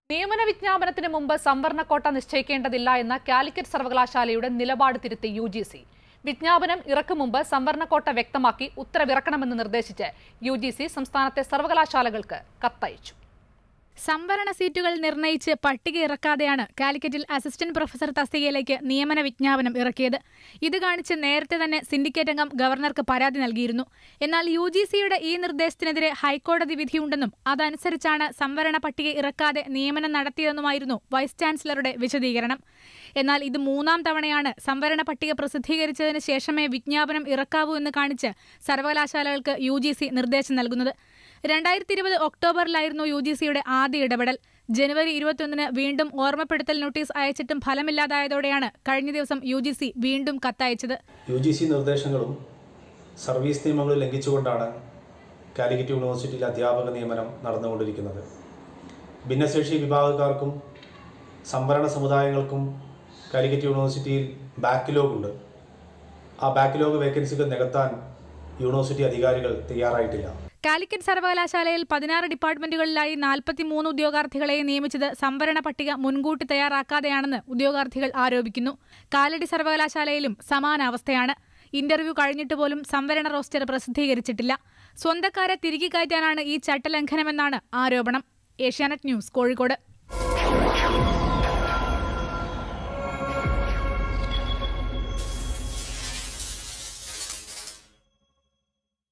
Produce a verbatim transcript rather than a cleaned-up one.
നിയമന വിജ്ഞാപനത്തിന് മുമ്പ് സംവരണ കോട്ട നിശ്ചയിക്കേണ്ടതില്ല എന്ന കാലിക്കറ്റ് സർവകലാശാലയുടെ നിലപാട് തിരുത്തി യു ജി സി. വിജ്ഞാപനം ഇറക്കും മുമ്പ് സംവരണ കോട്ട വ്യക്തമാക്കി ഉത്തരവിറക്കണമെന്ന് നിർദ്ദേശിച്ച് യു ജി സി സംസ്ഥാനത്തെ സർവകലാശാലകൾക്ക് കത്തയച്ചു. സംവരണ സീറ്റുകൾ നിർണയിച്ച് പട്ടിക ഇറക്കാതെയാണ് കാലിക്കറ്റിൽ അസിസ്റ്റന്റ് പ്രൊഫസർ തസ്തികയിലേക്ക് നിയമന വിജ്ഞാപനം ഇറക്കിയത്. ഇത് കാണിച്ച് നേരത്തെ തന്നെ സിൻഡിക്കേറ്റ് അംഗം ഗവർണർക്ക് പരാതി നൽകിയിരുന്നു. എന്നാൽ യു ജി സിയുടെ ഈ നിർദ്ദേശത്തിനെതിരെ ഹൈക്കോടതി വിധിയുണ്ടെന്നും അതനുസരിച്ചാണ് സംവരണ പട്ടിക ഇറക്കാതെ നിയമനം നടത്തിയതെന്നുമായിരുന്നു വൈസ് ചാൻസലറുടെ വിശദീകരണം. എന്നാൽ ഇത് മൂന്നാം തവണയാണ് സംവരണ പട്ടിക പ്രസിദ്ധീകരിച്ചതിന് ശേഷമേ വിജ്ഞാപനം ഇറക്കാവൂ എന്ന് കാണിച്ച് സർവകലാശാലകൾക്ക് യു ജി സി നിർദ്ദേശം നൽകുന്നത്. രണ്ടായിരത്തി ഇരുപത് ഒക്ടോബറിലായിരുന്നു യു ജി സിയുടെ ആദ്യ ഇടപെടൽ. ജനുവരി ഇരുപത്തിയൊന്നിന് വീണ്ടും ഓർമ്മപ്പെടുത്തൽ നോട്ടീസ് അയച്ചിട്ടും ഫലമില്ലാതായതോടെയാണ് കഴിഞ്ഞ ദിവസം യു ജി സി വീണ്ടും കത്തയച്ചത്. യു ജി സി നിർദ്ദേശങ്ങളും സർവീസ് നിയമങ്ങളും ലംഘിച്ചുകൊണ്ടാണ് കാലിക്കറ്റ് യൂണിവേഴ്സിറ്റിയിൽ അധ്യാപക നിയമനം നടന്നുകൊണ്ടിരിക്കുന്നത്. ഭിന്നശേഷി വിഭാഗക്കാർക്കും സംവരണ സമുദായങ്ങൾക്കും കാലിക്കറ്റ് യൂണിവേഴ്സിറ്റിയിൽ ബാക്ക്ലോഗ് ഉണ്ട്. ആ ബാക്ക്ലോഗ് വേക്കൻസികൾ നികത്താൻ യൂണിവേഴ്സിറ്റി അധികാരികൾ തയ്യാറായിട്ടില്ല. കാലിക്കറ്റ് സർവകലാശാലയിൽ പതിനാറ് ഡിപ്പാർട്ട്മെന്റുകളിലായി നാൽപ്പത്തിമൂന്ന് ഉദ്യോഗാർത്ഥികളെ നിയമിച്ചത് സംവരണ പട്ടിക മുൻകൂട്ടി തയ്യാറാക്കാതെയാണെന്ന് ഉദ്യോഗാർത്ഥികൾ ആരോപിക്കുന്നു. കാലടി സർവകലാശാലയിലും സമാന അവസ്ഥയാണ്. ഇന്റർവ്യൂ കഴിഞ്ഞിട്ട് പോലും സംവരണ റോസ്റ്റർ പ്രസിദ്ധീകരിച്ചിട്ടില്ല. സ്വന്തക്കാരെ തിരികെ കയറ്റാനാണ് ഈ ചട്ടലംഘനമെന്നാണ് ആരോപണം. ഏഷ്യാനെറ്റ് ന്യൂസ്, കോഴിക്കോട്.